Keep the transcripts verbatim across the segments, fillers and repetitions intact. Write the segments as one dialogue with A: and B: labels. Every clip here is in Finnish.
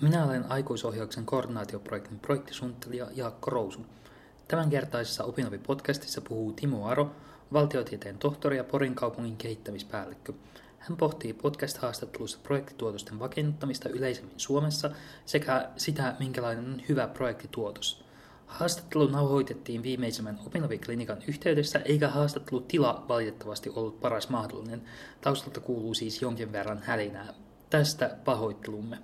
A: Minä olen aikuisohjauksen koordinaatioprojektin projektisuunnittelija Jaakko Rousu. Tämänkertaisessa Opinovi-podcastissa puhuu Timo Aro, valtiotieteen tohtori ja Porin kaupungin kehittämispäällikkö. Hän pohtii podcast-haastattelussa projektituotosten vakiinnuttamista yleisemmin Suomessa sekä sitä, minkälainen on hyvä projektituotos. Haastattelu nauhoitettiin viimeisimmän Opinovi-klinikan yhteydessä, eikä haastattelutila valitettavasti ollut paras mahdollinen. Taustalta kuuluu siis jonkin verran hälinää. Tästä pahoittelumme.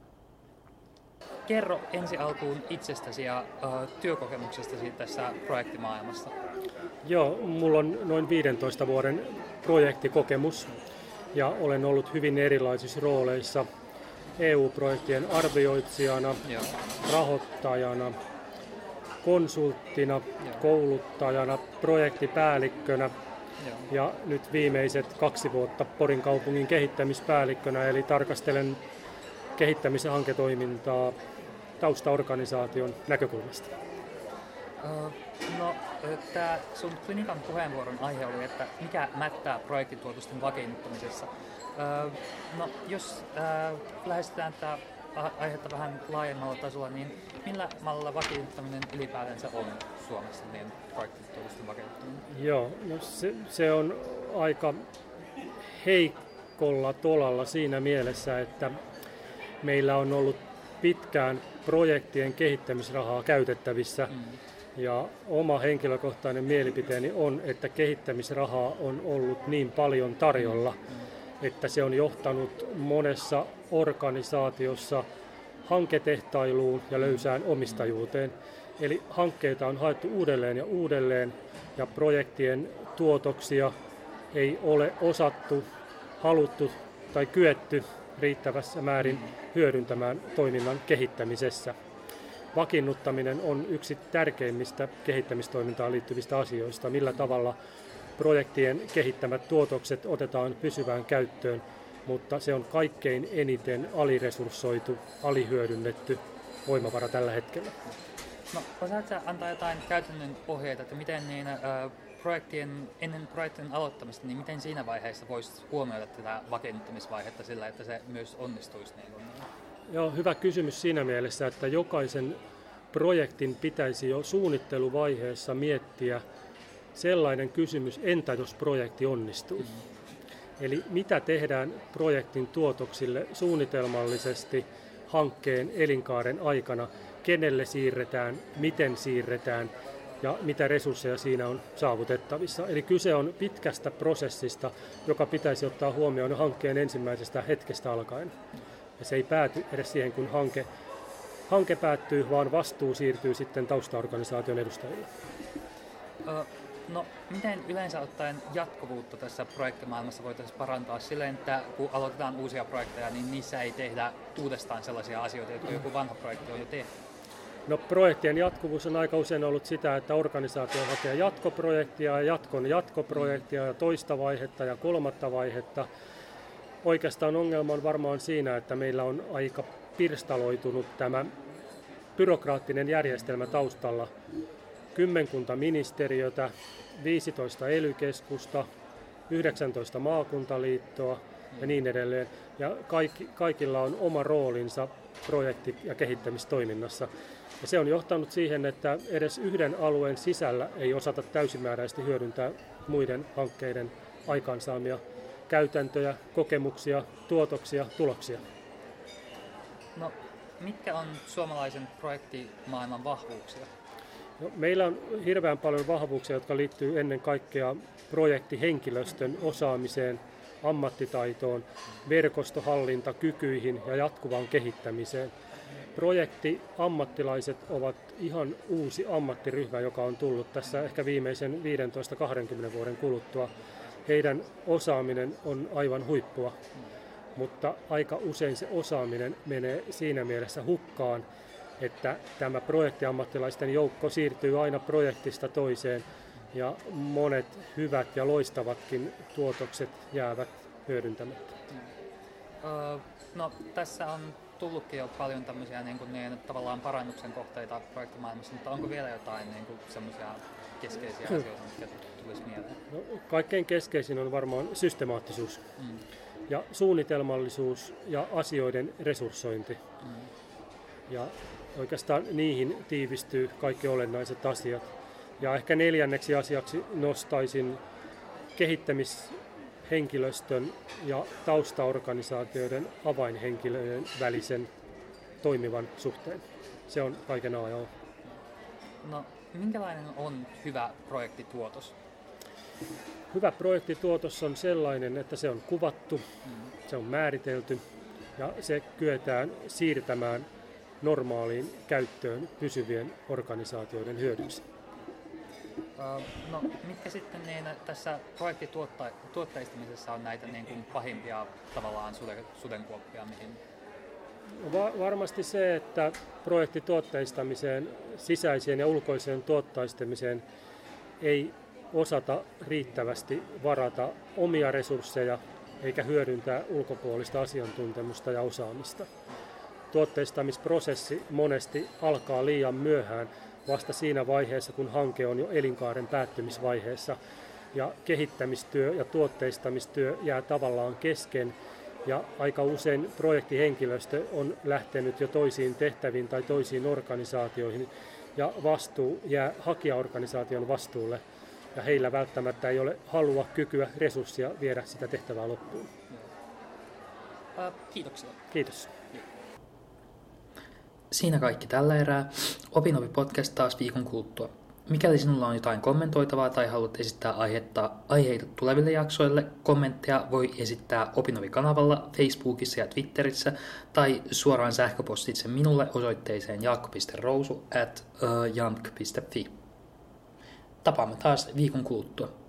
A: Kerro ensi alkuun itsestäsi ja uh, työkokemuksestasi tässä projektimaailmassa.
B: Joo, mulla on noin viidentoista vuoden projektikokemus ja olen ollut hyvin erilaisissa rooleissa E U-projektien arvioitsijana, Joo. rahoittajana, konsulttina, Joo. kouluttajana, projektipäällikkönä Joo. ja nyt viimeiset kaksi vuotta Porin kaupungin kehittämispäällikkönä, eli tarkastelen kehittämis- ja hanketoimintaa taustaorganisaation näkökulmasta.
A: Uh, no, tämä sun klinikan puheenvuoron aihe oli, että mikä mättää projektituotosten vakiinnuttamisessa. Uh, no, jos uh, lähestytään tätä aihetta vähän laajemmalla tasolla, niin millä mallilla vakiinnuttaminen ylipäätänsä on Suomessa, niin projektituotosten vakiinnuttaminen?
B: Joo, no se, se on aika heikolla tolalla siinä mielessä, että meillä on ollut pitkään projektien kehittämisrahaa käytettävissä mm. ja oma henkilökohtainen mielipiteeni on, että kehittämisrahaa on ollut niin paljon tarjolla, mm. että se on johtanut monessa organisaatiossa hanketehtailuun ja löysään omistajuuteen. Eli hankkeita on haettu uudelleen ja uudelleen ja projektien tuotoksia ei ole osattu, haluttu tai kyetty riittävässä määrin hyödyntämään toiminnan kehittämisessä. Vakiinnuttaminen on yksi tärkeimmistä kehittämistoimintaan liittyvistä asioista, millä tavalla projektien kehittämät tuotokset otetaan pysyvään käyttöön, mutta se on kaikkein eniten aliresurssoitu, alihyödynnetty voimavara tällä hetkellä.
A: No, osaatko antaa jotain käytännön ohjeita, että miten niin, äh, projektien, ennen projektin aloittamista, niin miten siinä vaiheessa voisi huomioida tätä vakiinnuttamisvaihetta sillä, että se myös onnistuisi? Niin kuin?
B: Joo, hyvä kysymys siinä mielessä, että jokaisen projektin pitäisi jo suunnitteluvaiheessa miettiä sellainen kysymys, entä jos projekti onnistuu? Mm-hmm. Eli mitä tehdään projektin tuotoksille suunnitelmallisesti hankkeen elinkaaren aikana, kenelle siirretään, miten siirretään ja mitä resursseja siinä on saavutettavissa. Eli kyse on pitkästä prosessista, joka pitäisi ottaa huomioon hankkeen ensimmäisestä hetkestä alkaen. Ja se ei pääty edes siihen, kun hanke, hanke päättyy, vaan vastuu siirtyy sitten taustaorganisaation edustajille.
A: No, miten yleensä ottaen jatkuvuutta tässä projektimaailmassa voitaisiin parantaa silleen, että kun aloitetaan uusia projekteja, niin niissä ei tehdä uudestaan sellaisia asioita, jotka joku vanha projekti on jo tehty?
B: No, projektien jatkuvuus on aika usein ollut sitä, että organisaatio hakee jatkoprojektia ja jatkon jatkoprojektia ja toista vaihetta ja kolmatta vaihetta. Oikeastaan ongelma on varmaan siinä, että meillä on aika pirstaloitunut tämä byrokraattinen järjestelmä taustalla. Kymmenkunta ministeriötä, viisitoista E L Y-keskusta, yhdeksäntoista maakuntaliittoa ja niin edelleen. Ja kaikki, kaikilla on oma roolinsa projekti- ja kehittämistoiminnassa. Ja se on johtanut siihen, että edes yhden alueen sisällä ei osata täysimääräisesti hyödyntää muiden hankkeiden aikaansaamia käytäntöjä, kokemuksia, tuotoksia, tuloksia.
A: No, mitkä on suomalaisen projektimaailman vahvuuksia?
B: No, meillä on hirveän paljon vahvuuksia, jotka liittyy ennen kaikkea projektihenkilöstön osaamiseen, ammattitaitoon, verkostohallintakykyihin ja jatkuvaan kehittämiseen. Projektiammattilaiset ovat ihan uusi ammattiryhmä, joka on tullut tässä ehkä viimeisen viisitoista kaksikymmentä vuoden kuluttua. Heidän osaaminen on aivan huippua, mutta aika usein se osaaminen menee siinä mielessä hukkaan, että tämä projektiammattilaisten joukko siirtyy aina projektista toiseen ja monet hyvät ja loistavatkin tuotokset jäävät hyödyntämättä.
A: Uh, no, tässä on tullutkin jo paljon tämmöisiä niin kuin, niin, tavallaan parannuksen kohteita projektimaailmassa, mutta onko vielä jotain niin kuin, semmoisia keskeisiä asioita, mitkä tulisi mieleen?
B: No, kaikkein keskeisin on varmaan systemaattisuus mm. ja suunnitelmallisuus ja asioiden resurssointi. Mm. Ja oikeastaan niihin tiivistyy kaikki olennaiset asiat. Ja ehkä neljänneksi asiaksi nostaisin kehittämishenkilöstön ja taustaorganisaatioiden avainhenkilöiden välisen toimivan suhteen. Se on kaiken A ja O.
A: No, minkälainen on hyvä projektituotos?
B: Hyvä projektituotos on sellainen, että se on kuvattu, mm. se on määritelty ja se kyetään siirtämään normaaliin käyttöön pysyvien organisaatioiden hyödyksi.
A: No, mitkä sitten niin, tässä projektituotteistamisessa on näitä niin kuin pahimpia tavallaan sudenkuoppia? Mihin?
B: Va- varmasti se, että projektituotteistamiseen, sisäiseen ja ulkoiseen tuotteistamiseen ei osata riittävästi varata omia resursseja eikä hyödyntää ulkopuolista asiantuntemusta ja osaamista. Tuotteistamisprosessi monesti alkaa liian myöhään vasta siinä vaiheessa, kun hanke on jo elinkaaren päättymisvaiheessa ja kehittämistyö ja tuotteistamistyö jää tavallaan kesken ja aika usein projektihenkilöstö on lähtenyt jo toisiin tehtäviin tai toisiin organisaatioihin ja vastuu jää hakijaorganisaation vastuulle ja heillä välttämättä ei ole halua, kykyä, resurssia viedä sitä tehtävää loppuun.
A: Kiitoksia.
B: Kiitos.
A: Siinä kaikki tällä erää. Opinovi-podcast taas viikon kuluttua. Mikäli sinulla on jotain kommentoitavaa tai haluat esittää aihetta, aiheita tuleville jaksoille, kommentteja voi esittää Opinovi-kanavalla, Facebookissa ja Twitterissä tai suoraan sähköpostitse minulle osoitteeseen jaakko piste rousu at jamk piste fi. Tapaamme taas viikon kuluttua.